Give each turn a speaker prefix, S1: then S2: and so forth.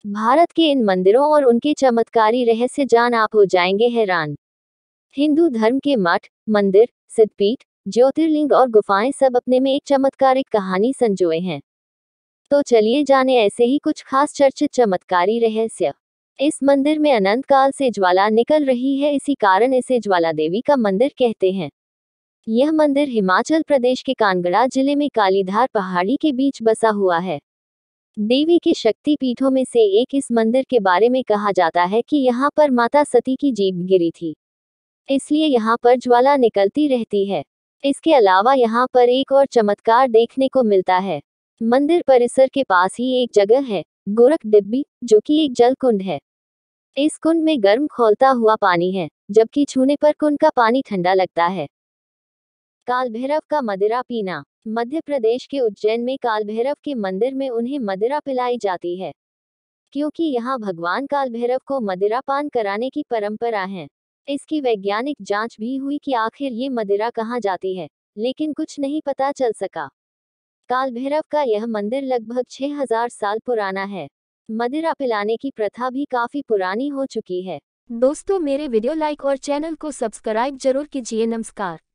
S1: भारत के इन मंदिरों और उनके चमत्कारी रहस्य जान आप हो जाएंगे हैरान। हिंदू धर्म के मठ, मंदिर, सिद्धपीठ, ज्योतिर्लिंग और गुफाएं सब अपने में एक चमत्कारिक कहानी संजोए हैं। तो चलिए जाने ऐसे ही कुछ खास चर्चित चमत्कारी रहस्य। इस मंदिर में अनंत काल से ज्वाला निकल रही है, इसी कारण इसे ज्वाला देवी का मंदिर कहते हैं। यह मंदिर हिमाचल प्रदेश के कांगड़ा जिले में कालीधार पहाड़ी के बीच बसा हुआ है। देवी के शक्ति पीठों में से एक इस मंदिर के बारे में कहा जाता है कि यहाँ पर माता सती की जीभ गिरी थी, इसलिए यहाँ पर ज्वाला निकलती रहती है। इसके अलावा यहाँ पर एक और चमत्कार देखने को मिलता है। मंदिर परिसर के पास ही एक जगह है, गोरख डिब्बी, जो कि एक जल कुंड है। इस कुंड में गर्म खौलता हुआ पानी है, जबकि छूने पर कुंड का पानी ठंडा लगता है। काल भैरव का मदिरा पीना। मध्य प्रदेश के उज्जैन में काल भैरव के मंदिर में उन्हें मदिरा पिलाई जाती है, क्योंकि यहाँ भगवान काल भैरव को मदिरा पान कराने की परंपरा है। इसकी वैज्ञानिक जांच भी हुई कि आखिर ये मदिरा कहाँ जाती है, लेकिन कुछ नहीं पता चल सका। काल भैरव का यह मंदिर लगभग 6000 साल पुराना है। मदिरा पिलाने की प्रथा भी काफी पुरानी हो चुकी है।
S2: दोस्तों, मेरे वीडियो लाइक और चैनल को सब्सक्राइब जरूर कीजिए। नमस्कार।